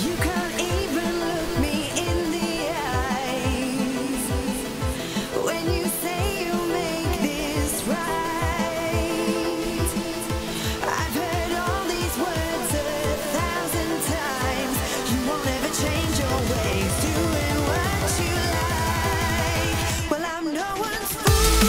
You can't even look me in the eyes when you say you'll make this right. I've heard all these words 1,000 times. You won't ever change your ways, doing what you like. Well, I'm no one's fool.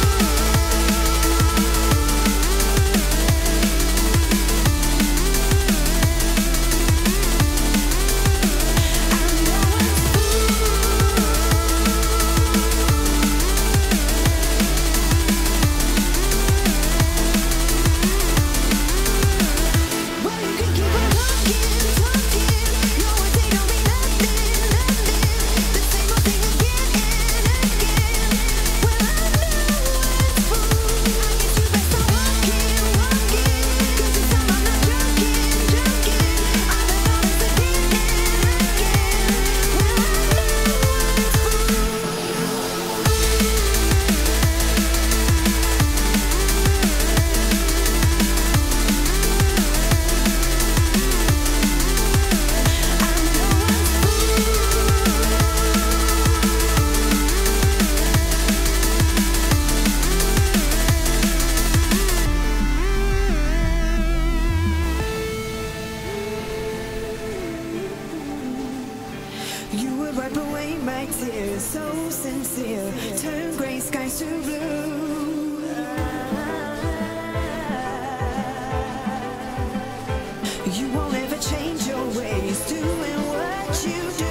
You would wipe away my tears, so sincere. Turn gray skies to blue. You won't ever change your ways, doing what you do.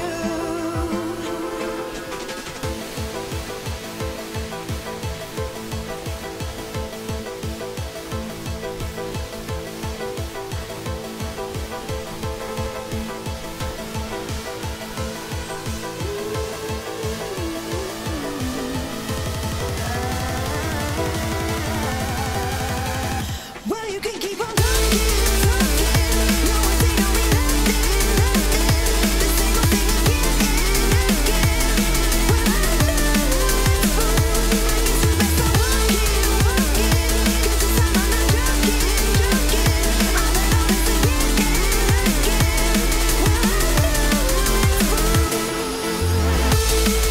Well, you can keep on talking, talking. No one say don't mean nothing, nothing. The same old thing again and again. Well, I know it's fool. I guess you best start walking, walking. 'Cause this time I'm not joking, joking. I'll let all this again and again. Well, I know it's fool.